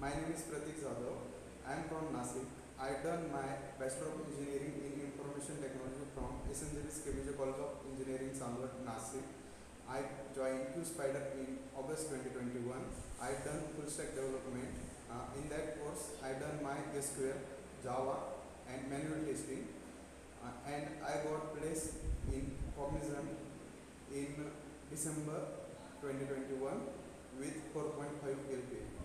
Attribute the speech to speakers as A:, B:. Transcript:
A: My name is Pratik Jadhav. I am from Nasik. I done my Bachelor of Engineering in Information Technology from SNJB College of Engineering, Samrat, Nasik. I joined Qspiders in August 2021. I done full stack development. In that course, I done my SQL, Java, and manual testing. And I got placed in Cognizant in December 2021 with 4.5 LPA.